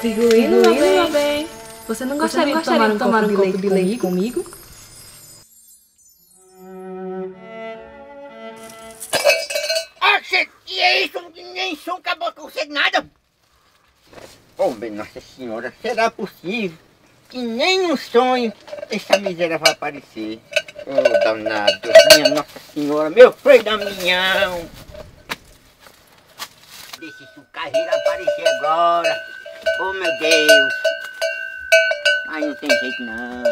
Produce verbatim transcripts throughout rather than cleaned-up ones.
Figurino, meu bem. meu bem. Você não gostaria, Você não gostaria de tomar um, de tomar um copo de leite comigo? comigo? Oxe, e é isso? Nem som acabou com você de nada. Oh, bem, Nossa Senhora, será possível que nem no sonho essa miséria vai aparecer? Oh, danado, minha Nossa Senhora, meu freio Damião. Deixa esse carreiro aparecer agora. Oh, meu Deus. Mas não tem jeito não.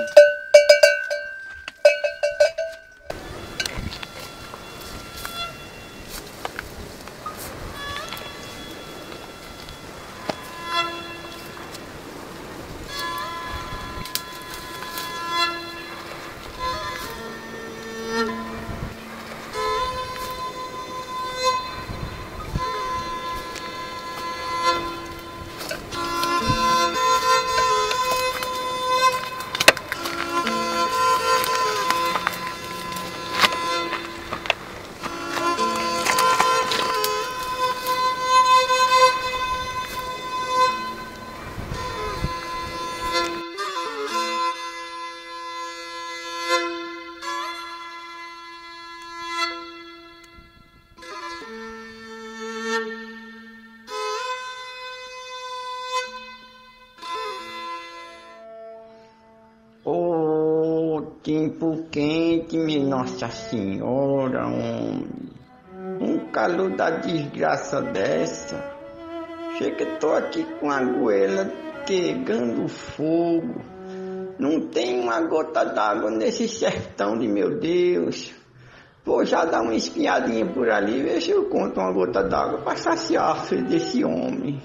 Oh, tempo quente, minha Nossa Senhora, homem. Um calor da desgraça dessa. Chega que tô aqui com a goela pegando fogo. Não tem uma gota d'água nesse sertão de meu Deus. Vou já dar uma espiadinha por ali, ver se eu conto uma gota d'água para saciar a fome desse homem.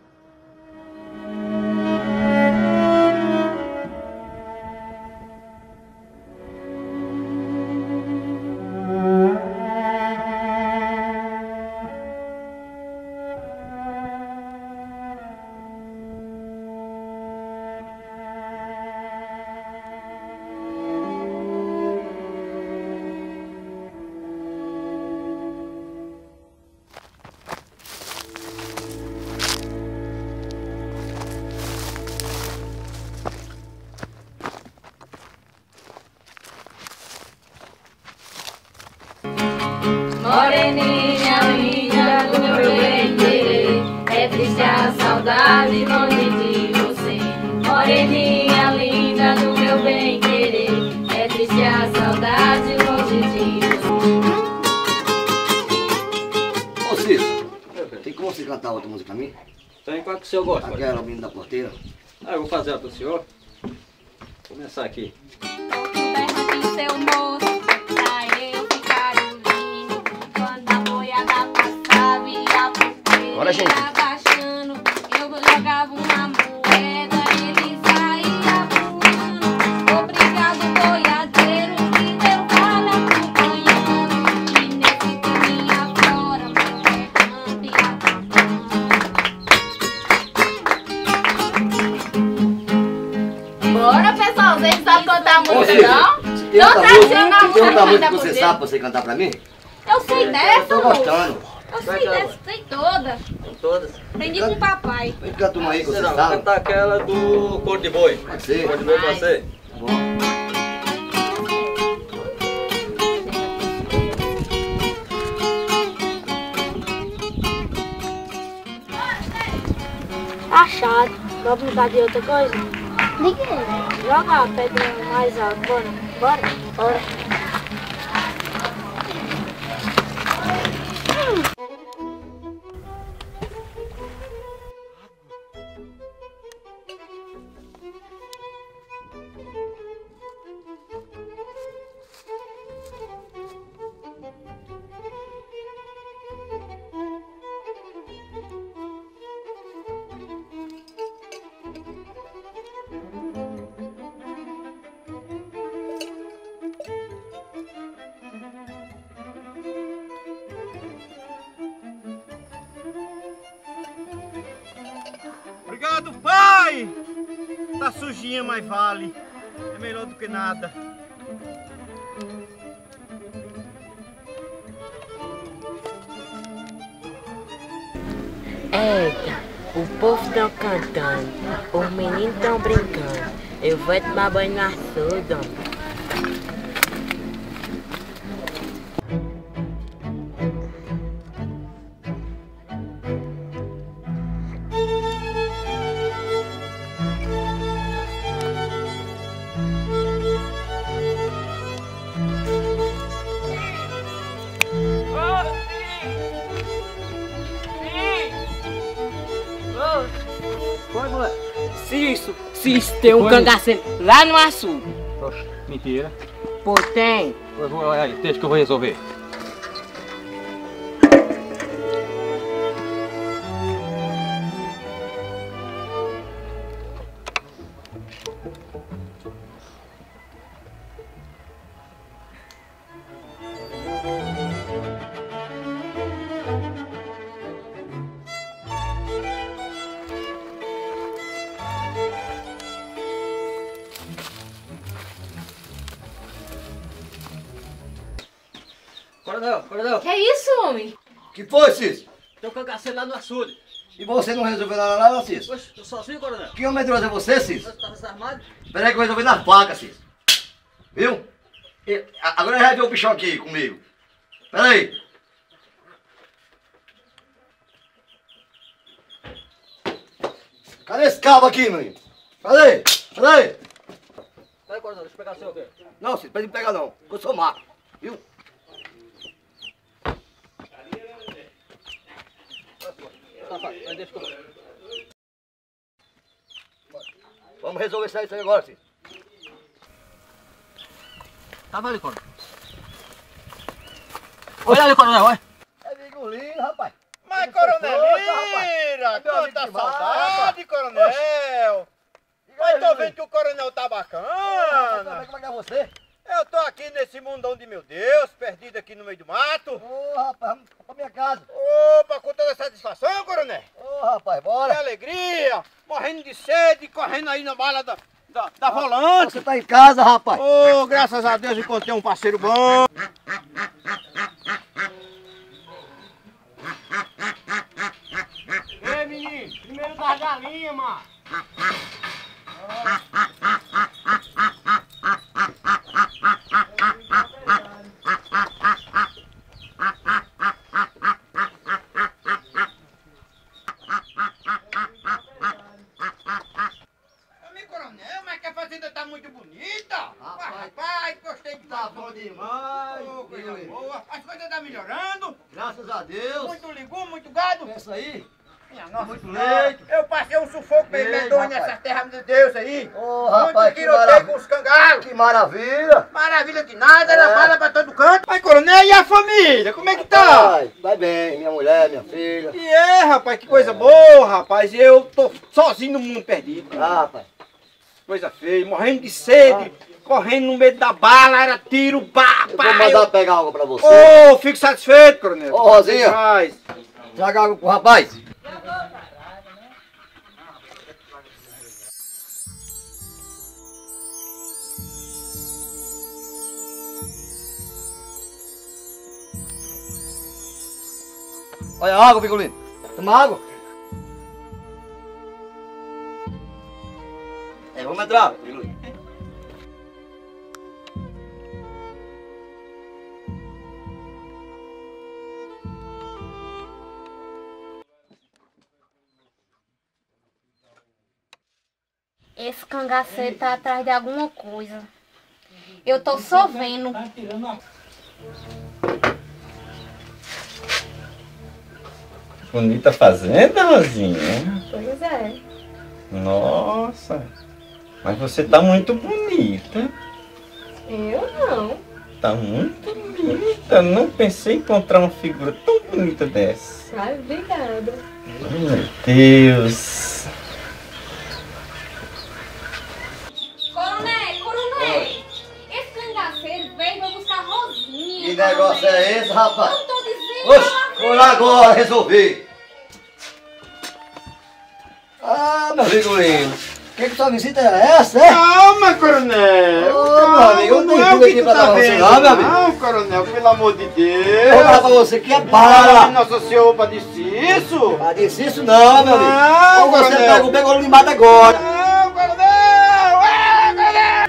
Moreninha linda do meu bem-querer, é triste a saudade longe de você. Moreninha linda do meu bem-querer, é triste a saudade longe de você. Ô Cícero, tem como você cantar outra música pra mim? Tem, qual que o senhor gosta? Aquela menina da porteira. Ah, eu vou fazer ela pro senhor. Vou começar aqui. Seu moço, pra eu ficar lindo, quando a boiada passava e a Bora, gente. poeira abaixando, eu jogava uma moeda, ele saía voando. Obrigado, boiadeiro, que deu vale acompanhando, e nesse caminho afora, meu recanto e acompanhando. Bora, pessoal, vocês sabem cantar música, não? Tem Não outra tradicional, música, tem outra não, música que ainda você poder. sabe pra você cantar pra mim? Eu sei dessa, Eu tô moço. gostando. Eu sei dessa, sei todas. Tem todas. Aprendi com o papai. Vem canta uma aí que você Não, vou sabe. cantar aquela do Cor de Boi. Pode ser. Cor de Boi pode ser? Tá bom. Achado. Vamos brincar de outra coisa? Ninguém. Joga a pedra mais alto. Bora. Bora. Bora. Obrigado, pai! Tá sujinha, mas vale. É melhor do que nada. Eita, O povo tão cantando, os meninos tão brincando. Eu vou tomar banho no açude, homem. Foi, moleque. Cício, Cício, tem um cangaceiro lá no açude. Oxe, mentira. Pô, tem. Eu vou, aí, deixa que eu vou resolver. Coronel, coronel. Que isso, homem? Que foi, Cício? Tem um cangaceiro lá no açude. E você não resolveu nada lá, não, Cício? Oxe, tô sozinho, coronel. Que homem trouxe você, Cício? Você tava desarmado? Peraí que eu resolvi na faca, Cício. Viu? E, a- agora vai ver o bichão aqui comigo. Peraí. Cadê esse cabo aqui, menino? Cadê? Cadê? Peraí, coronel, deixa eu pegar o seu aqui. Não, Cício, pode me pegar não. Eu sou mago. Viu? Tá, pai, aí deixa que eu... Vamos resolver isso aí, isso aí agora, Cício. Tava ali, coronel. Olha ali, coronel, olha. É Vigolino, rapaz. Mas, Você coronelira, trouxe, rapaz. quanta Meu amigo saudade, demais, coronel. Diga Mas aí, tô Vigolino. vendo que o coronel tá Como bacana. é que é você? Eu tô aqui nesse mundão de meu Deus, perdido aqui no meio do mato. Ô, rapaz, vamos pra minha casa. Opa, com toda satisfação, coronel. Ô, rapaz, Que bora. alegria, morrendo de sede, correndo aí na bala da, da, da volante. Você tá em casa, rapaz. Ô, graças a Deus encontrei um parceiro bom. Ei, menino, primeiro das galinhas, mano. Amigo coronel, mas que a fazenda tá muito bonita. Rapaz. Rapaz, gostei de Tá bom demais. Ô, coisa Vigolino. boa. As coisas tá melhorando. Graças a Deus. Muito ligou, muito gado. É isso aí. Minha nossa Muito Senhora, leite. eu passei um sufoco bem Leite, medonho rapaz. nessa terra de Deus aí. Ô, rapaz, Muito que tiroteio maravilha. com os cangaros. Que maravilha. Maravilha de nada, era É. bala pra todo canto. Mas, coronel, e a família? Como é que tá? Vai, vai bem, minha mulher, minha filha. E é, rapaz, que coisa boa, rapaz. Eu tô sozinho no mundo perdido. Ah, rapaz. Coisa feia, morrendo de sede, correndo no meio da bala, era tiro, pá, Eu pá. vou mandar eu- pegar água pra você. Ô, fico satisfeito, coronel. Ô, Rosinha. Demais. Traga água pro rapaz. Olha a água, Vigolino. Toma água. É, vamos entrar, Vigolino. Esse cangaceiro tá atrás de alguma coisa. Eu tô só vendo. Bonita fazenda, Rosinha. Pois é. Nossa. Mas você tá muito bonita. Eu não. Tá muito bonita. Não pensei em encontrar uma figura tão bonita dessa. Ai, obrigada. Ai, meu Deus. Coronel, coronel! Esse cangaceiro veio pra buscar Rosinha. Que negócio é esse, rapaz? Eu tô dizendo. Oxe, vou lá agora resolver. Ah, meu Vigolino. O que que sua visita era essa, é? Calma, coronel. Ô, meu amigo, eu não é tenho o fuga que aqui tu pra tá dar pra você vendo. não, meu amigo. Não, coronel, pelo amor de Deus. Vou dar pra você que é Para, bala. Nossa Senhora, disse isso? Ah, disse isso não, meu amigo. Não, Ou você coronel. pega o pego ou me mata agora. Não, coronel! É, coronel!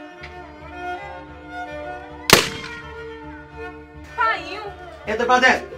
Caiu. Entra pra dentro.